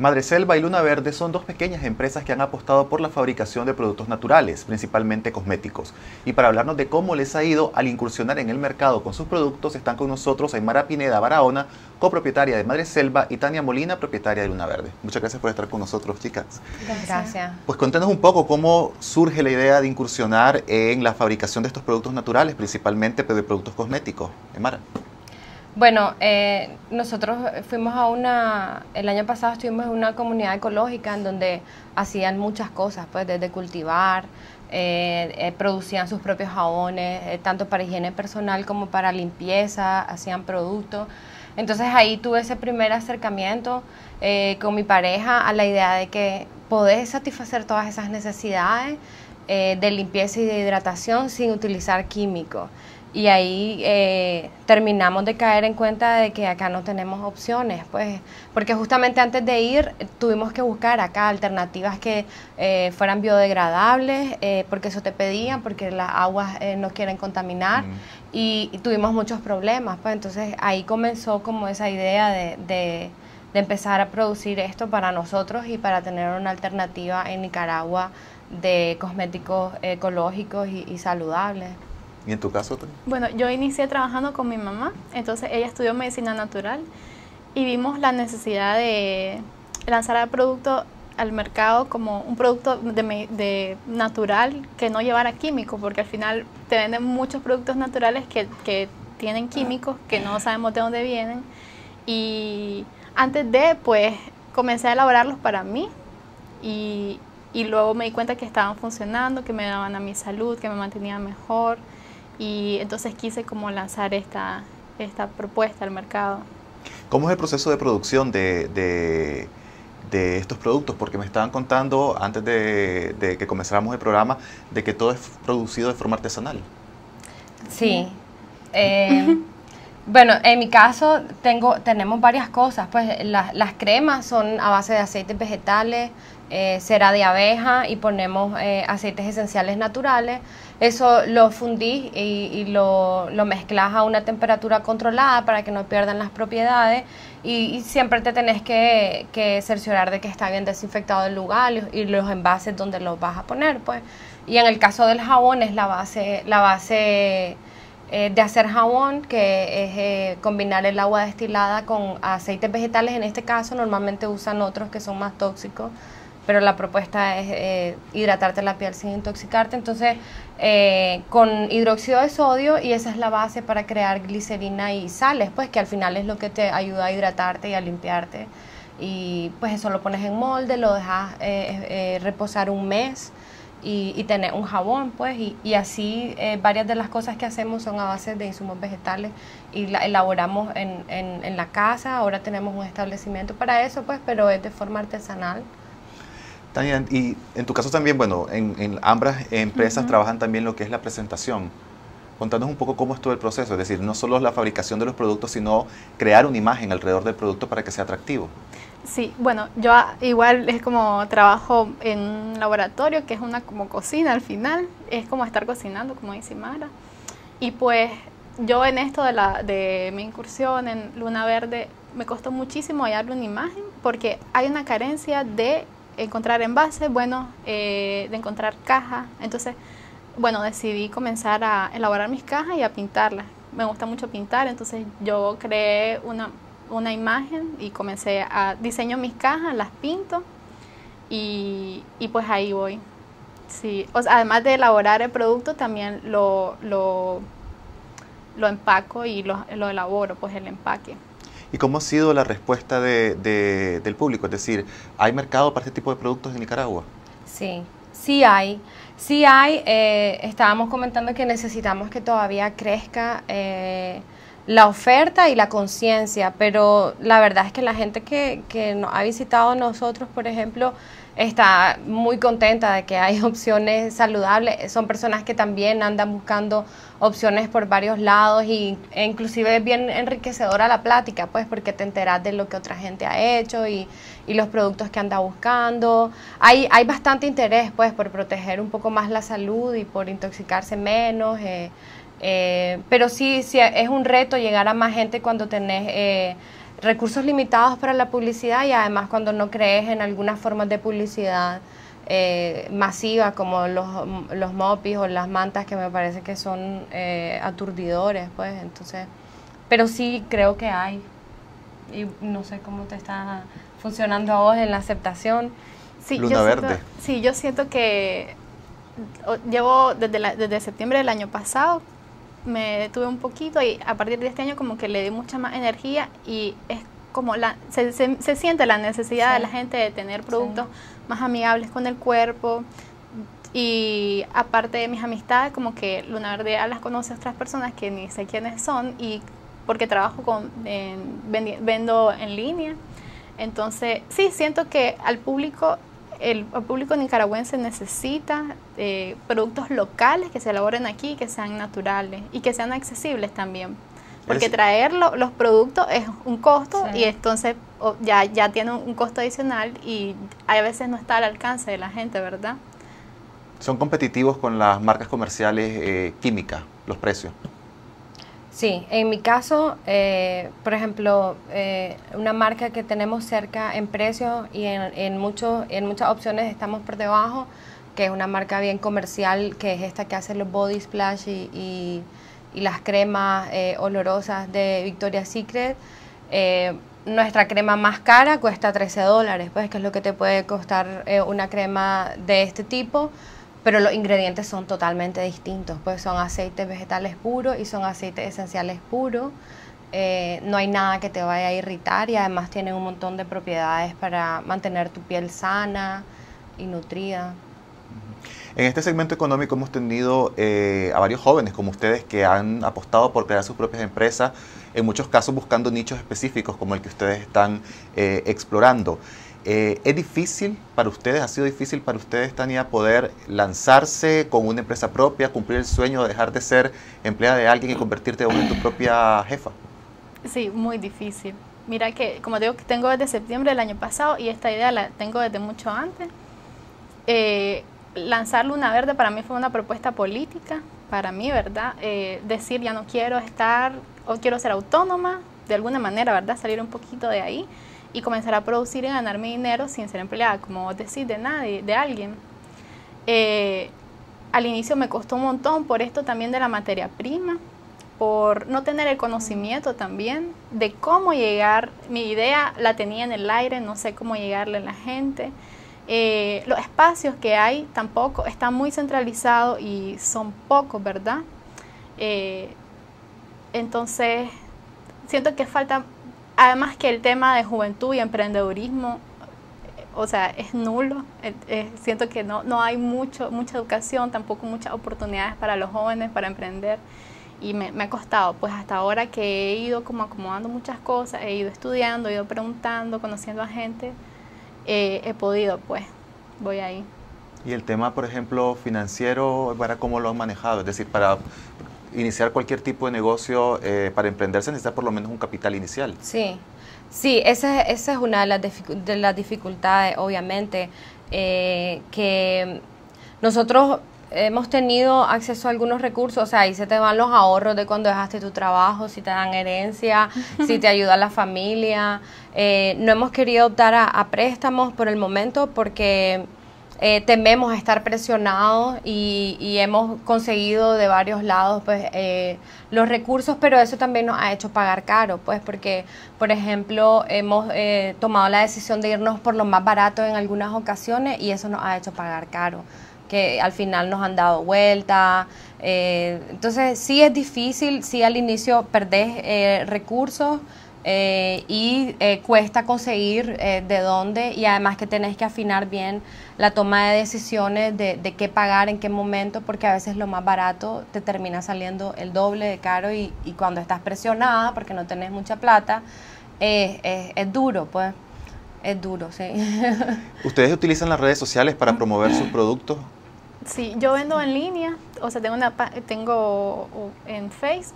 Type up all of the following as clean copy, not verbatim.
Madreselva y Luna Verde son dos pequeñas empresas que han apostado por la fabricación de productos naturales, principalmente cosméticos. Y para hablarnos de cómo les ha ido al incursionar en el mercado con sus productos, están con nosotros Aymara Pineda Barahona, copropietaria de Madreselva, y Tania Molina, propietaria de Luna Verde. Muchas gracias por estar con nosotros, chicas. Gracias. Pues cuéntanos un poco cómo surge la idea de incursionar en la fabricación de estos productos naturales, principalmente de productos cosméticos. Aymara. Bueno, nosotros fuimos el año pasado estuvimos en una comunidad ecológica en donde hacían muchas cosas, pues desde cultivar, producían sus propios jabones, tanto para higiene personal como para limpieza, hacían productos. Entonces ahí tuve ese primer acercamiento con mi pareja a la idea de que podés satisfacer todas esas necesidades de limpieza y de hidratación sin utilizar químicos. Y ahí terminamos de caer en cuenta de que acá no tenemos opciones, pues, porque justamente antes de ir tuvimos que buscar acá alternativas que fueran biodegradables, porque eso te pedían, porque las aguas no quieren contaminar, y tuvimos muchos problemas, pues entonces ahí comenzó como esa idea de empezar a producir esto para nosotros y para tener una alternativa en Nicaragua de cosméticos ecológicos y saludables. ¿Y en tu caso, Tania? Bueno, yo inicié trabajando con mi mamá, entonces ella estudió medicina natural y vimos la necesidad de lanzar el producto al mercado como un producto de natural que no llevara químicos, porque al final te venden muchos productos naturales que tienen químicos que no sabemos de dónde vienen, y antes de, pues, comencé a elaborarlos para mí y luego me di cuenta que estaban funcionando, que me daban a mi salud, que me mantenían mejor. Y entonces quise como lanzar esta propuesta al mercado. ¿Cómo es el proceso de producción de estos productos? Porque me estaban contando antes de que comenzáramos el programa de que todo es producido de forma artesanal. Sí. Bueno, en mi caso tenemos varias cosas. Pues las cremas son a base de aceites vegetales, cera de abeja, y ponemos aceites esenciales naturales. Eso lo fundís y lo mezclas a una temperatura controlada para que no pierdan las propiedades, y siempre te tenés que cerciorar de que está bien desinfectado el lugar y los envases donde los vas a poner, pues. Y en el caso del jabón es la base de hacer jabón, que es combinar el agua destilada con aceites vegetales. En este caso normalmente usan otros que son más tóxicos, pero la propuesta es hidratarte la piel sin intoxicarte. Entonces, con hidróxido de sodio, y esa es la base para crear glicerina y sales, pues, que al final es lo que te ayuda a hidratarte y a limpiarte. Y pues eso lo pones en molde, lo dejas reposar un mes y tener un jabón, pues, y así varias de las cosas que hacemos son a base de insumos vegetales y la elaboramos en la casa. Ahora tenemos un establecimiento para eso, pues, pero es de forma artesanal. Tania, y en tu caso también, bueno, en ambas empresas trabajan también lo que es la presentación. Contanos un poco cómo es todo el proceso, es decir, no solo la fabricación de los productos, sino crear una imagen alrededor del producto para que sea atractivo. Sí, bueno, yo igual es como trabajo en un laboratorio, que es una como cocina al final, es como estar cocinando, como dice Mara. Y pues yo en esto de mi incursión en Luna Verde me costó muchísimo hallarle una imagen, porque hay una carencia de encontrar envases, bueno, de encontrar cajas. Entonces, bueno, decidí comenzar a elaborar mis cajas y a pintarlas. Me gusta mucho pintar, entonces yo creé una imagen y comencé a diseño mis cajas, las pinto y pues ahí voy. Sí, o sea, además de elaborar el producto, también lo empaco y lo elaboro, pues el empaque. ¿Y cómo ha sido la respuesta del público? Es decir, ¿hay mercado para este tipo de productos en Nicaragua? Sí, sí hay. Sí hay. Estábamos comentando que necesitamos que todavía crezca la oferta y la conciencia, pero la verdad es que la gente que nos ha visitado nosotros, por ejemplo, está muy contenta de que hay opciones saludables. Son personas que también andan buscando opciones por varios lados, e inclusive es bien enriquecedora la plática, pues, porque te enteras de lo que otra gente ha hecho y los productos que anda buscando. Hay bastante interés, pues, por proteger un poco más la salud y por intoxicarse menos. Pero sí es un reto llegar a más gente cuando tenés recursos limitados para la publicidad, y además cuando no crees en algunas formas de publicidad masiva como los mopis o las mantas, que me parece que son aturdidores, pues. Entonces, pero sí creo que hay, y no sé cómo te está funcionando a vos en la aceptación. Sí, Luna Verde. Sí, yo siento que llevo desde septiembre del año pasado, me detuve un poquito y a partir de este año como que le di mucha más energía, y es como se siente la necesidad Sí. de la gente de tener productos más amigables con el cuerpo. Y aparte de mis amistades, como que Luna Verde ya las conoce a otras personas que ni sé quiénes son, y porque trabajo vendo en línea. Entonces sí, siento que al público nicaragüense necesita productos locales que se elaboren aquí, que sean naturales y que sean accesibles también. Porque traer los productos es un costo, Sí. y entonces ya tiene un costo adicional, y a veces no está al alcance de la gente, ¿verdad? ¿Son competitivos con las marcas comerciales químicas, los precios? Sí, en mi caso, por ejemplo, una marca que tenemos cerca en precio y en muchas opciones estamos por debajo, que es una marca bien comercial, que es esta que hace los body splash y las cremas olorosas de Victoria's Secret. Nuestra crema más cara cuesta $13, pues, que es lo que te puede costar una crema de este tipo. Pero los ingredientes son totalmente distintos, pues son aceites vegetales puros y son aceites esenciales puros. No hay nada que te vaya a irritar, y además tienen un montón de propiedades para mantener tu piel sana y nutrida. En este segmento económico hemos tenido a varios jóvenes como ustedes que han apostado por crear sus propias empresas, en muchos casos buscando nichos específicos como el que ustedes están explorando. ¿Es difícil para ustedes, ha sido difícil para ustedes, Tania, poder lanzarse con una empresa propia, cumplir el sueño de dejar de ser empleada de alguien y convertirte en tu propia jefa? Sí, muy difícil. Mira que, como digo, que tengo desde septiembre del año pasado, y esta idea la tengo desde mucho antes. Lanzar Luna Verde para mí fue una propuesta política, para mí, ¿verdad? Decir, ya no quiero estar, o quiero ser autónoma, de alguna manera, ¿verdad? Salir un poquito de ahí y comenzar a producir y ganar mi dinero sin ser empleada, como vos decís, de nadie, de alguien. Al inicio me costó un montón por esto también de la materia prima, por no tener el conocimiento también de cómo llegar. Mi idea la tenía en el aire, no sé cómo llegarle a la gente. Los espacios que hay tampoco están muy centralizados y son pocos, ¿verdad? Entonces siento que falta, además que el tema de juventud y emprendedurismo, o sea, es nulo. Siento que no hay mucha educación, tampoco muchas oportunidades para los jóvenes para emprender, y me ha costado, pues hasta ahora que he ido como acomodando muchas cosas, he ido estudiando, he ido preguntando, conociendo a gente, he podido, pues, voy ahí. Y el tema, por ejemplo, financiero, ¿para cómo lo han manejado? Es decir, para iniciar cualquier tipo de negocio, para emprender se necesita por lo menos un capital inicial. Sí, sí, esa es una de las dificultades, obviamente, que nosotros hemos tenido acceso a algunos recursos. O sea, ahí se te van los ahorros de cuando dejaste tu trabajo, si te dan herencia, si te ayuda la familia. No hemos querido optar a préstamos por el momento porque tememos estar presionados, y hemos conseguido de varios lados, pues, los recursos, pero eso también nos ha hecho pagar caro, pues, porque, por ejemplo, hemos tomado la decisión de irnos por lo más barato en algunas ocasiones, y eso nos ha hecho pagar caro, que al final nos han dado vuelta. Entonces sí es difícil, sí al inicio perdés recursos, y cuesta conseguir de dónde, y además que tenés que afinar bien la toma de decisiones de qué pagar, en qué momento, porque a veces lo más barato te termina saliendo el doble de caro, y cuando estás presionada porque no tenés mucha plata, es duro, pues, es duro, sí. ¿Ustedes utilizan las redes sociales para promover sus productos? Sí, yo vendo en línea, o sea, tengo en Facebook,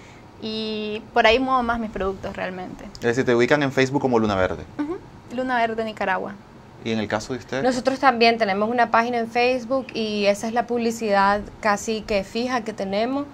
y por ahí muevo más mis productos realmente. Es decir, te ubican en Facebook como Luna Verde. Luna Verde Nicaragua. ¿Y en el caso de ustedes? Nosotros también tenemos una página en Facebook, y esa es la publicidad casi que fija que tenemos.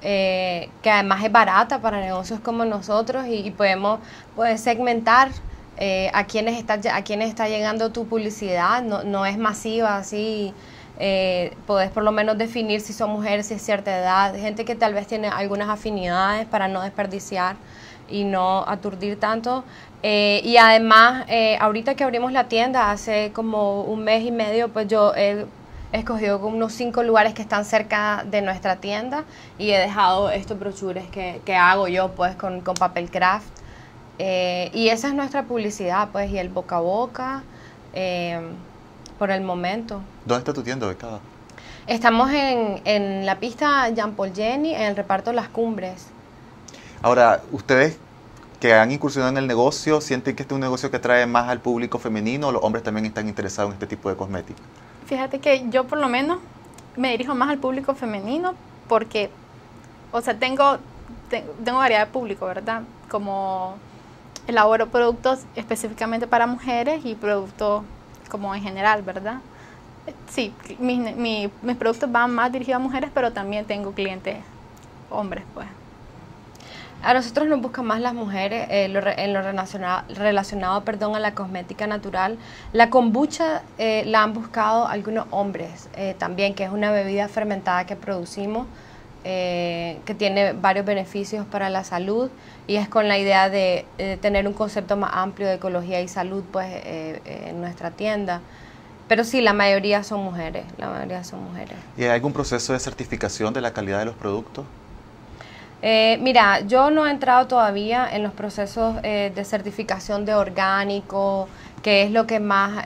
que además es barata para negocios como nosotros y puedes segmentar a quienes está llegando tu publicidad, no es masiva así. Podés por lo menos definir si son mujeres, si es cierta edad, gente que tal vez tiene algunas afinidades para no desperdiciar y no aturdir tanto. Y además, ahorita que abrimos la tienda hace como un mes y medio, pues yo he escogido como unos 5 lugares que están cerca de nuestra tienda y he dejado estos brochures que hago yo pues con papel craft. Y esa es nuestra publicidad pues, y el boca a boca por el momento. ¿Dónde está tu tienda ubicada? Estamos en la pista Jean Paul Jenny, en el reparto Las Cumbres. Ahora, ustedes que han incursionado en el negocio, ¿sienten que este es un negocio que atrae más al público femenino o los hombres también están interesados en este tipo de cosmética? Fíjate que yo por lo menos me dirijo más al público femenino porque, o sea, tengo variedad de público, ¿verdad? Como elaboro productos específicamente para mujeres y productos como en general, ¿verdad? Sí, mis productos van más dirigidos a mujeres, pero también tengo clientes hombres, pues. A nosotros nos buscan más las mujeres en lo relacionado a la cosmética natural. La kombucha la han buscado algunos hombres también, que es una bebida fermentada que producimos, que tiene varios beneficios para la salud y es con la idea de tener un concepto más amplio de ecología y salud pues, en nuestra tienda. Pero sí, la mayoría son mujeres, ¿Y hay algún proceso de certificación de la calidad de los productos? Mira, yo no he entrado todavía en los procesos de certificación de orgánico, que es lo que más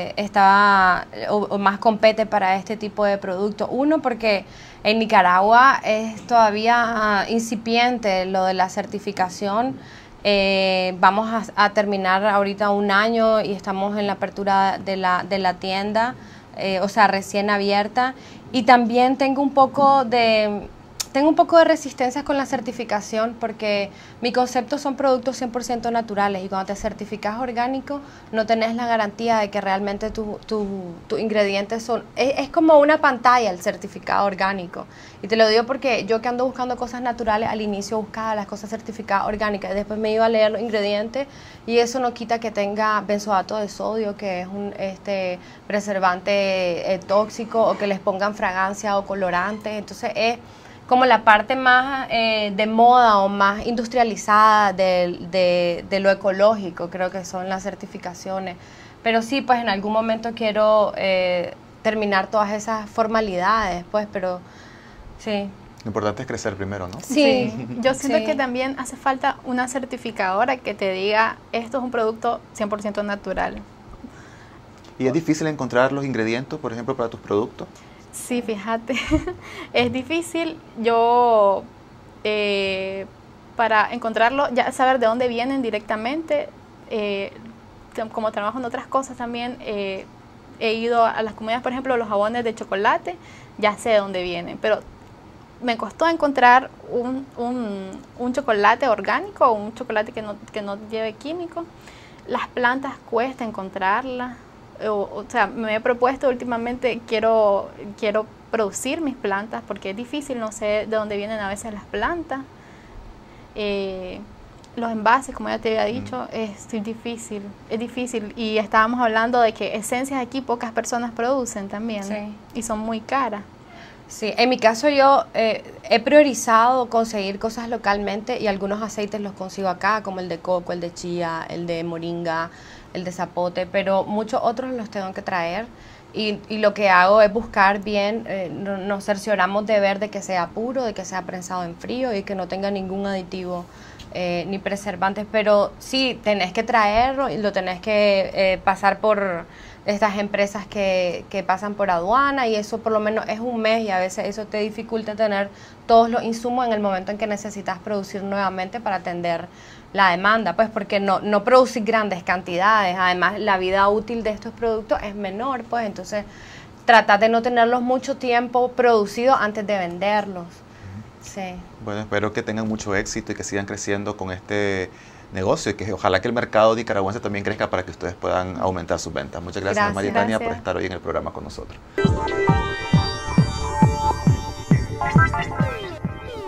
o más compete para este tipo de producto. Uno, porque en Nicaragua es todavía incipiente lo de la certificación. Vamos a terminar ahorita 1 año y estamos en la apertura de la tienda, o sea, recién abierta. Y también tengo un poco de resistencia con la certificación porque mi concepto son productos 100% naturales y cuando te certificas orgánico no tenés la garantía de que realmente tus ingredientes son... Es como una pantalla el certificado orgánico. Y te lo digo porque yo que ando buscando cosas naturales, al inicio buscaba las cosas certificadas orgánicas y después me iba a leer los ingredientes y eso no quita que tenga benzoato de sodio, que es un preservante tóxico, o que les pongan fragancia o colorante. Entonces es como la parte más de moda o más industrializada de lo ecológico, creo que son las certificaciones. Pero sí, pues en algún momento quiero terminar todas esas formalidades, pues, pero sí. Lo importante es crecer primero, ¿no? Sí. Yo siento que también hace falta una certificadora que te diga, esto es un producto 100% natural. ¿Y es difícil encontrar los ingredientes, por ejemplo, para tus productos? Sí, fíjate, es difícil yo para encontrarlo, ya saber de dónde vienen directamente, como trabajo en otras cosas también, he ido a las comunidades, por ejemplo, los jabones de chocolate, ya sé de dónde vienen, pero me costó encontrar un chocolate orgánico, un chocolate que no lleve químicos. Las plantas cuesta encontrarlas. O sea, me he propuesto últimamente, quiero producir mis plantas porque es difícil, no sé de dónde vienen a veces las plantas. Los envases, como ya te había dicho, es difícil. Y estábamos hablando de que esencias aquí pocas personas producen también, sí, y son muy caras. Sí, en mi caso yo he priorizado conseguir cosas localmente y algunos aceites los consigo acá, como el de coco, el de chía, el de moringa, el de zapote, pero muchos otros los tengo que traer y lo que hago es buscar bien, nos cercioramos de ver de que sea puro, de que sea prensado en frío y que no tenga ningún aditivo ni preservantes, pero sí, tenés que traerlo y lo tenés que pasar por estas empresas que pasan por aduana y eso por lo menos es un mes y a veces eso te dificulta tener todos los insumos en el momento en que necesitas producir nuevamente para atender la demanda, pues porque no producir grandes cantidades, además la vida útil de estos productos es menor, pues entonces trata de no tenerlos mucho tiempo producidos antes de venderlos. Sí. Bueno, espero que tengan mucho éxito y que sigan creciendo con este negocio y que ojalá que el mercado nicaragüense también crezca para que ustedes puedan aumentar sus ventas. Muchas gracias, María Tania, por estar hoy en el programa con nosotros.